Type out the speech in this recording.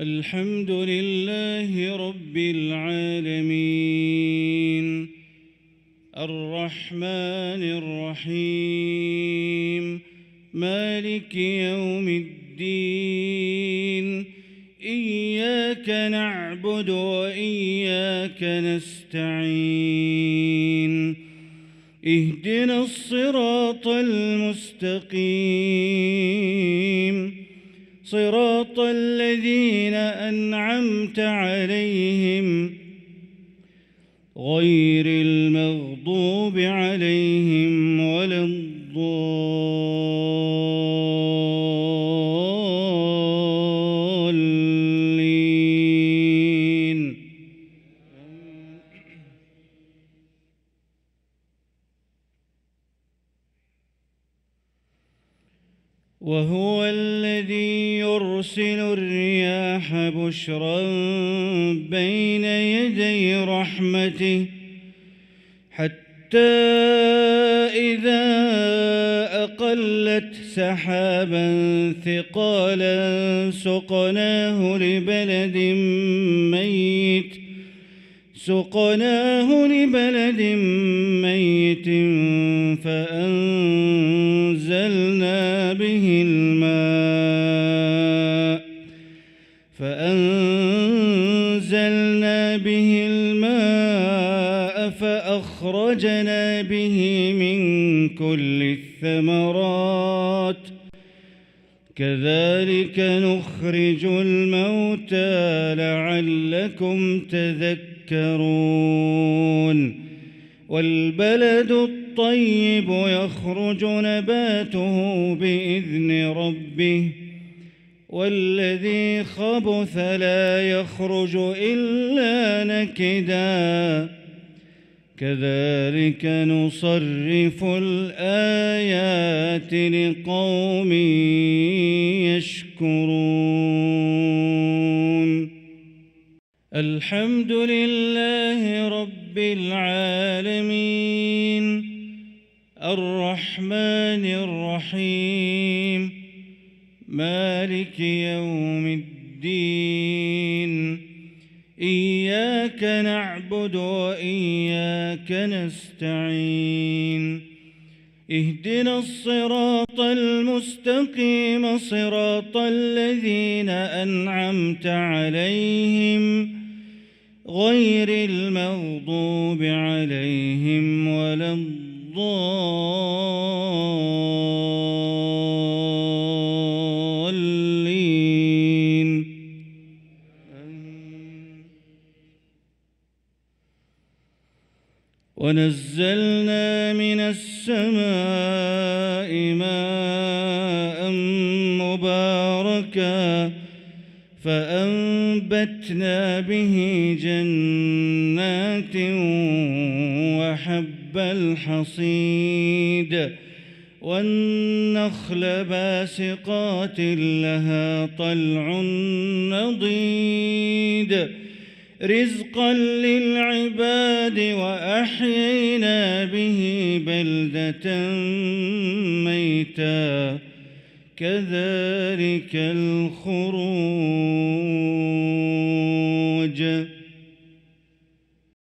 الحمد لله رب العالمين الرحمن الرحيم مالك يوم الدين إياك نعبد وإياك نستعين اهدنا الصراط المستقيم صراط الذين أنعمت عليهم غير المغضوب عليهم ولا الضالين. وهو الذي يرسل الرياح بشرا بين يدي رحمته حتى إذا أقلت سحابا ثقالا سقناه لبلد ميت فأنزلنا به الماء فأخرجنا به من كل الثمرات كذلك نخرج الموتى لعلكم تذكرون. والبلد الطيب يخرج نباته بإذن ربه والذي خبث لا يخرج إلا نكدا كذلك نصرف الآيات لقوم يشكرون. الحمد لله رب العالمين الرحمن الرحيم مالك يوم الدين إياك نعبد وإياك نستعين اهدنا الصراط المستقيم صراط الذين أنعمت عليهم غير المغضوب عليهم ولا الضالين. ونزلنا من السماء ماء مباركا فأنبتنا به جنات وحب الحصيد والنخل باسقات لها طلع نضيد رزقا للعباد وأحيينا به بلدة ميتا كذلك الخروج.